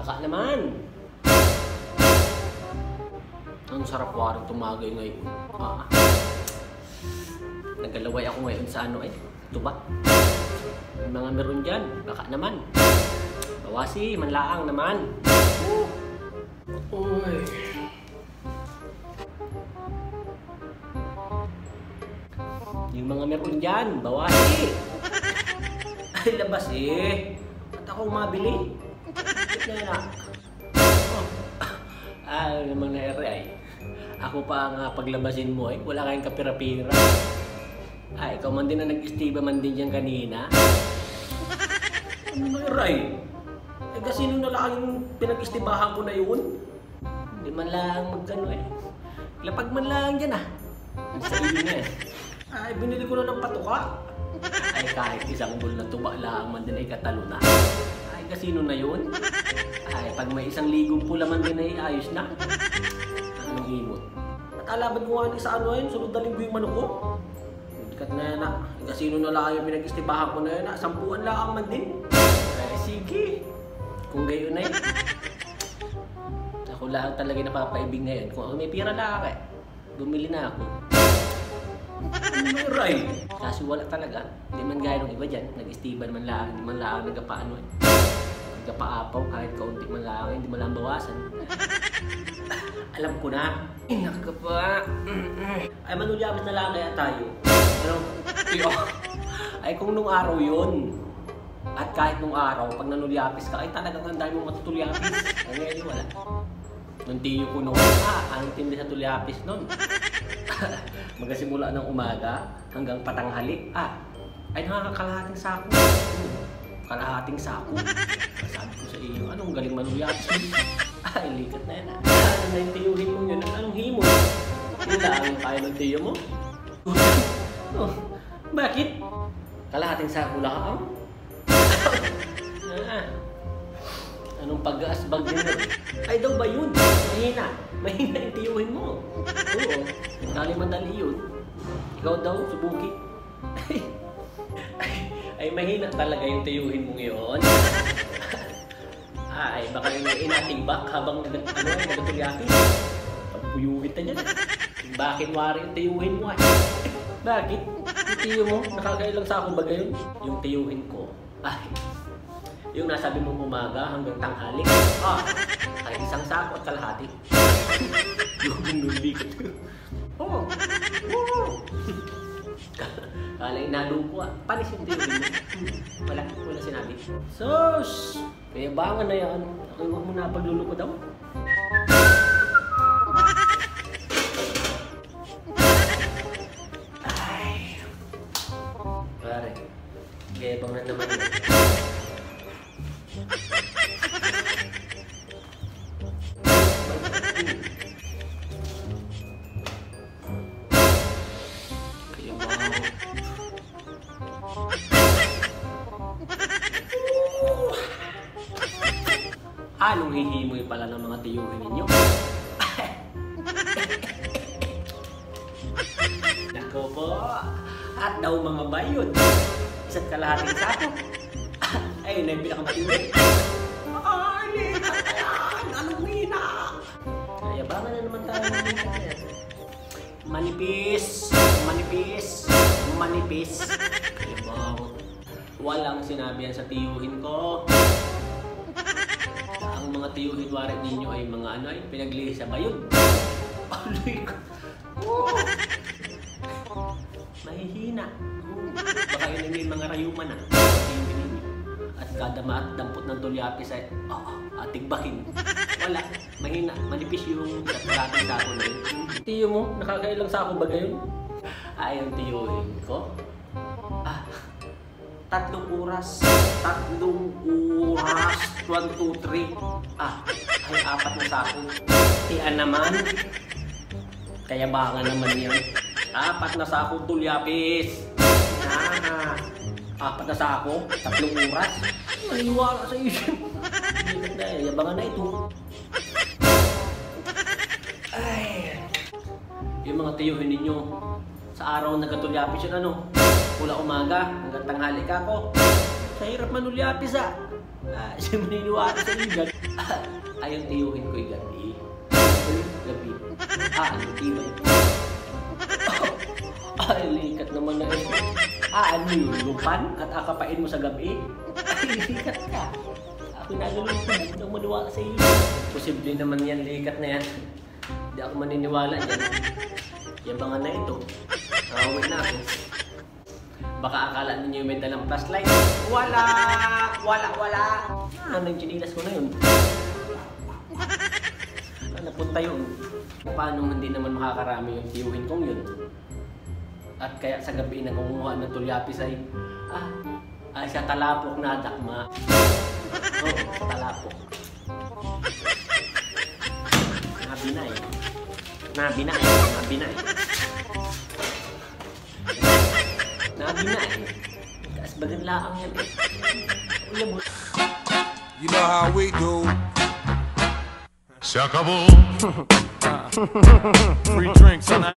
Baka naman. Ang sarap waring tumagay ngayon. Naggalaway ako ngayon sa ano tuba. Yung mga meron dyan, baka naman. Bawasi, manlaang naman. Uy. Yung mga meron dyan, bawasi. Ay, labas Ba't ako mabili? Namang na-ere Ako pa nga paglabasin mo wala kayong kapira-pira. Ikaw man din na nag-istiba man din dyan kanina. Ano na-ere kasi nung na lang yung pinag-istibahan ko na yun. Hindi man lang magkano Lapag man lang dyan Sa iyo na binili ko na ng patuka. Kahit isang bul na tuba lang man din katalo na. Kasino na yun? Pag may isang ligong pula man din ayos na. Anong himot? At alaban ko nga sa sunod na linggo yung manok ko. Kat na yan kasino na lang yung pinag-istibahan ko na yun 10 lang man din. Sige. Kung gayon na ako lang talaga napapaibig ngayon. Kung may pira lang bumili na ako. Kasi wala talaga. Hindi man gaya ng iba dyan. Nag-istiban man lang. Hindi man lang nagpaano nagpaapaw kahit kaunti man lang. Hindi man lang bawasan. Alam ko na. Naka pa. Manulyabas na lang kaya tayo. Kung nung araw yun. At kahit nung araw, pag nanulyapis ka, talagang ang dami mong matutulyapis. Ngayon wala. Nung tiyo ko noon, ang tindi sa tulyapis noon. Magsimula ng umaga hanggang patanghali. Nakakalahating sako. Kalahating sako. Sabi ko sa iyo, anong galing manulyapis? Likat na yan. Ano na yung tiyuhin mo yun? Anong himo? Kailangan tayo ng tiyo mo? Bakit? Kalahating sako lang Anong pag-aasbag din mo? Daw ba yun? Mahina. Mahina yung tiyuhin mo. Oo. Madali yun. Ikaw daw, subuki. Mahina talaga yung tiyuhin mo ngayon. Baka yung inatigbak habang nagatulyapis. Pagpuyuwit na dyan. Bakit wari yung tiyuhin mo Bakit? Yung tiyo mo, nakakailang sako ba gayon? Yung tiyuhin ko. Yung nasabi mong umaga hanggang tanghali. Kahit isang sako at kalahati. Yung nulikat. Kala inalupo Panis yung tiyo mo. Wala sinabi. Sus! Kaya bangan na yan. Huwag mo na pagluluko daw. Pare. Kaya bangan naman yun. Anong hihimoy pala ng mga tiyuhin ninyo? Nako po. At daw mga bayod. Isa't kalahating sako. Na yung pinakamatindi. Anong hina? Kaya baka na naman tayo manipis. Kaya ba walang sinabi yan sa tiyuhin ko. Ang mga tiyuhin warin ninyo ay mga pinaglihis sa bayod. Mahihina. Baka yun yung mga rayuman At kada dampot ng tulyapis ay atigbakin. Wala. Mahina. Manipis yung kalating sako na yun. Tiyo mo, nakakailang sako ba gayon? Yung tiyuhin ko. 3 oras. 1, 2, 3. Ay 4 na sako. Naman. Kaya baka naman yan. 4 na sako tulyapis. 4 na sako. 3 oras. Maniwala sa iyo. Yabangan na ito. Yung mga tiyuhin ninyo, sa araw nagkatulyapis yun mula umaga hanggang tanghali ka ko. Sa hirap manulyapis Siya maniniwala sa iyo dyan. Ayaw tiyuhin ko'y gabi. Gabi. Hindi ba? Ay, likat naman na ito. Ano yun? Lupan? At akapain mo sa gabi? Ay, likat ka. Ako nalulungkot. Hindi ako maniwala sa iyo. Posible naman yan, likat na yan. Hindi ako maniniwala yan. Yung mga na ito. Nakawin na ako. Baka akala ninyo may dalang flashlight. Wala! Ano yung chinilas ko na yun? Napunta yun. Paano hindi naman makakarami yung tiyuhin kong yun? At kaya sa gabi nangunguha ng tulyapis ay sa talapok na dakma. Oo, sa talapok. Nabinay. Taas bagan laang yan eh. You know how we do. Se acabó. Free drinks on that.